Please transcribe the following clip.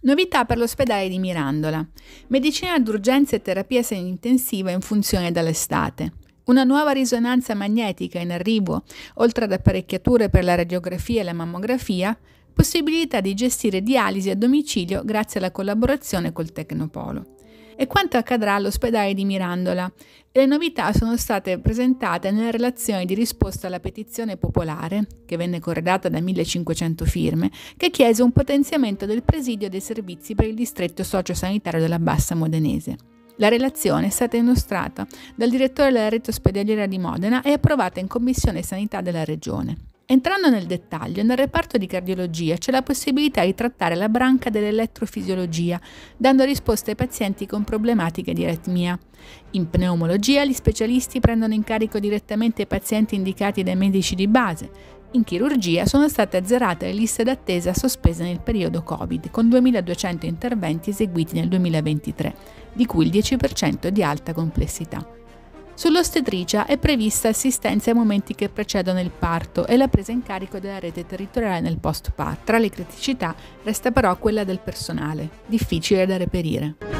Novità per l'ospedale di Mirandola. Medicina d'urgenza e terapia semi-intensiva in funzione dall'estate. Una nuova risonanza magnetica in arrivo, oltre ad apparecchiature per la radiografia e la mammografia, possibilità di gestire dialisi a domicilio grazie alla collaborazione col Tecnopolo. E quanto accadrà all'ospedale di Mirandola? Le novità sono state presentate nella relazione di risposta alla petizione popolare, che venne corredata da 1500 firme, che chiese un potenziamento del presidio dei servizi per il distretto sociosanitario della Bassa Modenese. La relazione è stata illustrata dal direttore della rete ospedaliera di Modena e approvata in Commissione Sanità della Regione. Entrando nel dettaglio, nel reparto di cardiologia c'è la possibilità di trattare la branca dell'elettrofisiologia, dando risposte ai pazienti con problematiche di aritmia. In pneumologia gli specialisti prendono in carico direttamente i pazienti indicati dai medici di base. In chirurgia sono state azzerate le liste d'attesa sospese nel periodo Covid, con 2.200 interventi eseguiti nel 2023, di cui il 10% di alta complessità. Sull'ostetricia è prevista assistenza ai momenti che precedono il parto e la presa in carico della rete territoriale nel post-parto. Tra le criticità resta però quella del personale, difficile da reperire.